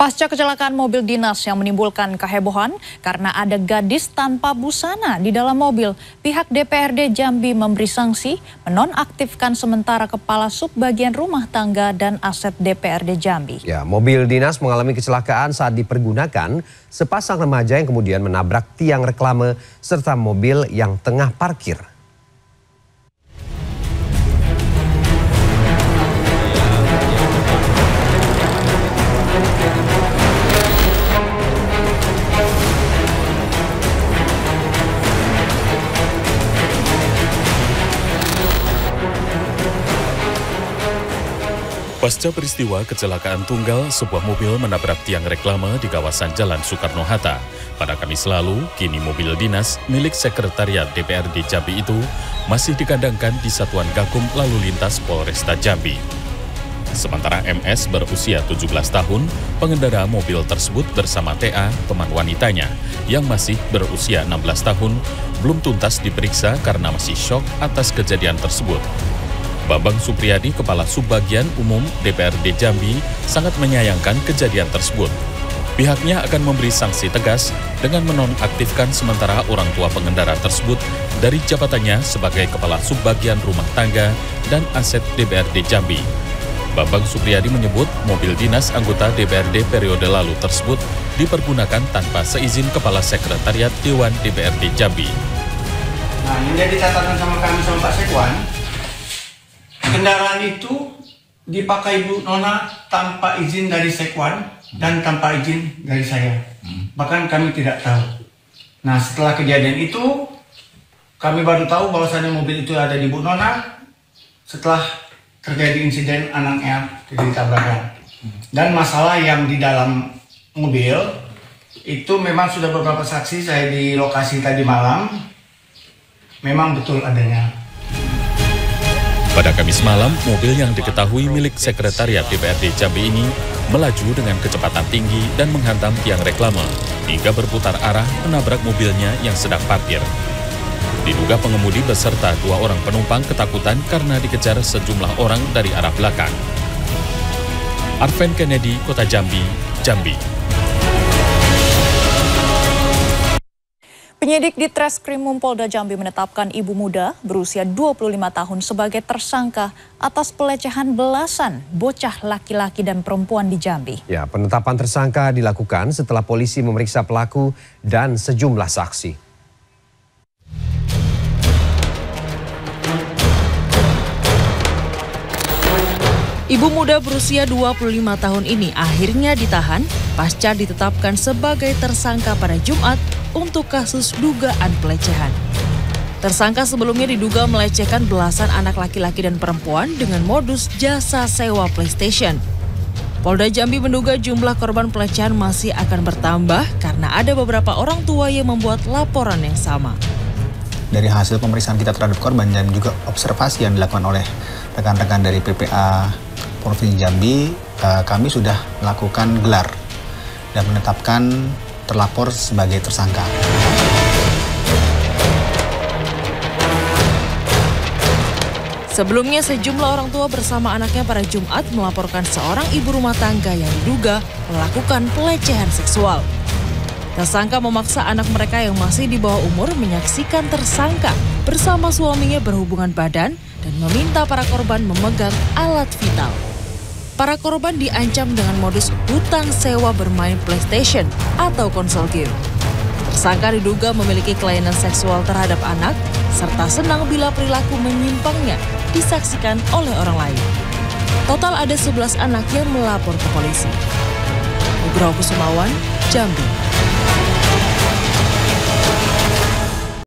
Pasca kecelakaan mobil dinas yang menimbulkan kehebohan karena ada gadis tanpa busana di dalam mobil, pihak DPRD Jambi memberi sanksi menonaktifkan sementara Kepala Subbagian Rumah Tangga dan Aset DPRD Jambi. Ya, mobil dinas mengalami kecelakaan saat dipergunakan sepasang remaja yang kemudian menabrak tiang reklame serta mobil yang tengah parkir. Pasca peristiwa kecelakaan tunggal, sebuah mobil menabrak tiang reklame di kawasan Jalan Soekarno-Hatta. Pada Kamis lalu, kini mobil dinas milik Sekretariat DPRD Jambi itu masih dikandangkan di Satuan Gakum Lalu Lintas Polresta Jambi. Sementara MS berusia 17 tahun, pengendara mobil tersebut bersama TA, teman wanitanya, yang masih berusia 16 tahun, belum tuntas diperiksa karena masih syok atas kejadian tersebut. Bambang Supriyadi, Kepala Subbagian Umum DPRD Jambi, sangat menyayangkan kejadian tersebut. Pihaknya akan memberi sanksi tegas dengan menonaktifkan sementara orang tua pengendara tersebut dari jabatannya sebagai Kepala Subbagian Rumah Tangga dan Aset DPRD Jambi. Bambang Supriyadi menyebut mobil dinas anggota DPRD periode lalu tersebut dipergunakan tanpa seizin Kepala Sekretariat Dewan DPRD Jambi. Nah, yang jadi catatan sama kami sama Pak Sekwan, kendaraan itu dipakai Bu Nona tanpa izin dari Sekwan dan tanpa izin dari saya. Bahkan kami tidak tahu. Nah, setelah kejadian itu, kami baru tahu bahwasannya mobil itu ada di Bu Nona setelah terjadi insiden anaknya terjadi tabrakan. Dan masalah yang di dalam mobil itu memang sudah beberapa saksi saya di lokasi tadi malam, memang betul adanya. Pada Kamis malam, mobil yang diketahui milik Sekretariat DPRD Jambi ini melaju dengan kecepatan tinggi dan menghantam tiang reklame hingga berputar arah menabrak mobilnya yang sedang parkir. Diduga pengemudi beserta 2 orang penumpang ketakutan karena dikejar sejumlah orang dari arah belakang. Arven Kennedy, Kota Jambi, Jambi. Penyidik di Treskrimum Polda Jambi menetapkan ibu muda berusia 25 tahun sebagai tersangka atas pelecehan belasan bocah laki-laki dan perempuan di Jambi. Ya, penetapan tersangka dilakukan setelah polisi memeriksa pelaku dan sejumlah saksi. Ibu muda berusia 25 tahun ini akhirnya ditahan pasca ditetapkan sebagai tersangka pada Jumat untuk kasus dugaan pelecehan. Tersangka sebelumnya diduga melecehkan belasan anak laki-laki dan perempuan dengan modus jasa sewa PlayStation. Polda Jambi menduga jumlah korban pelecehan masih akan bertambah karena ada beberapa orang tua yang membuat laporan yang sama. Dari hasil pemeriksaan kita terhadap korban dan juga observasi yang dilakukan oleh rekan-rekan dari PPA Provinsi Jambi, kami sudah melakukan gelar dan menetapkan terlapor sebagai tersangka. Sebelumnya sejumlah orang tua bersama anaknya pada Jumat melaporkan seorang ibu rumah tangga yang diduga melakukan pelecehan seksual. Tersangka memaksa anak mereka yang masih di bawah umur menyaksikan tersangka bersama suaminya berhubungan badan dan meminta para korban memegang alat vital. Para korban diancam dengan modus hutang sewa bermain PlayStation atau konsol game. Tersangka diduga memiliki kelainan seksual terhadap anak, serta senang bila perilaku menyimpangnya disaksikan oleh orang lain. Total ada 11 anak yang melapor ke polisi. Nugroho Kusumawan, Jambi.